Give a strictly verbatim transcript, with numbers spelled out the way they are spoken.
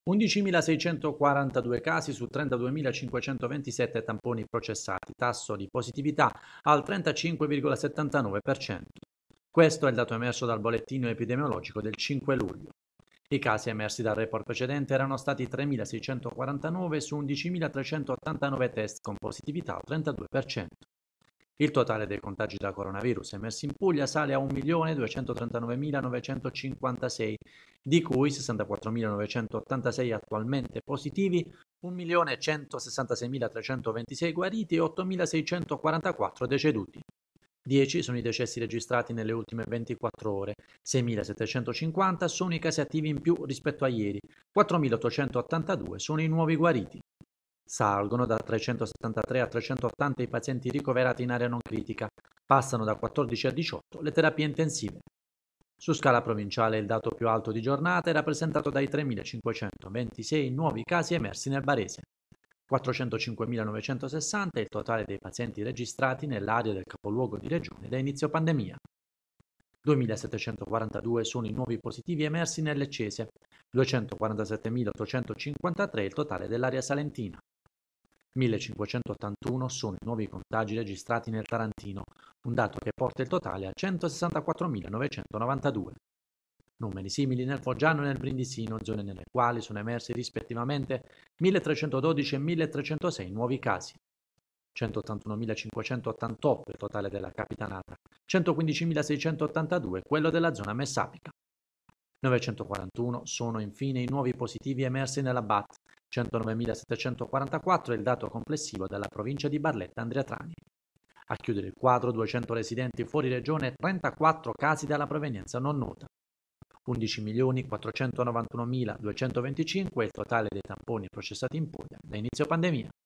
undicimilaseicentoquarantadue casi su trentaduemilacinquecentoventisette tamponi processati, tasso di positività al trentacinque virgola settantanove per cento. Questo è il dato emerso dal bollettino epidemiologico del cinque luglio. I casi emersi dal report precedente erano stati tremilaseicentoquarantanove su undicimilatrecentottantanove test con positività al trentadue per cento. Il totale dei contagi da coronavirus emersi in Puglia sale a un milione duecentotrentanovanovanovenocentocinquantasei, di cui sessantaquattromilanovecentottantasei attualmente positivi, un milione centosessantaseimilatrecentoventisei guariti e ottomilaseicentoquarantaquattro deceduti. dieci sono i decessi registrati nelle ultime ventiquattro ore, seimilasettecentocinquanta sono i casi attivi in più rispetto a ieri, quattromilaottocentottantadue sono i nuovi guariti. Salgono da trecentosettantatré a trecentottanta i pazienti ricoverati in area non critica, passano da quattordici a diciotto le terapie intensive. Su scala provinciale il dato più alto di giornata è rappresentato dai tremilacinquecentoventisei nuovi casi emersi nel Barese. quattrocentocinquemilanovecentosessanta è il totale dei pazienti registrati nell'area del capoluogo di regione da inizio pandemia. duemilasettecentoquarantadue sono i nuovi positivi emersi nel Leccese, duecentoquarantasettemilaottocentocinquantatré è il totale dell'area salentina. millecinquecentottantuno sono i nuovi contagi registrati nel Tarantino, un dato che porta il totale a centosessantaquattromilanovecentonovantadue. Numeri simili nel Foggiano e nel Brindisino, zone nelle quali sono emersi rispettivamente milletrecentododici e milletrecentosei nuovi casi. centottantunomilacinquecentottantotto il totale della Capitanata, centoquindicimilaseicentottantadue quello della zona messapica. novecentoquarantuno sono infine i nuovi positivi emersi nella B A T, centonovemilasettecentoquarantaquattro è il dato complessivo della provincia di Barletta-Andria-Trani. A chiudere il quadro duecento residenti fuori regione e trentaquattro casi dalla provenienza non nota. undicimilioni quattrocentonovantunomiladuecentoventicinque è il totale dei tamponi processati in Puglia da inizio pandemia.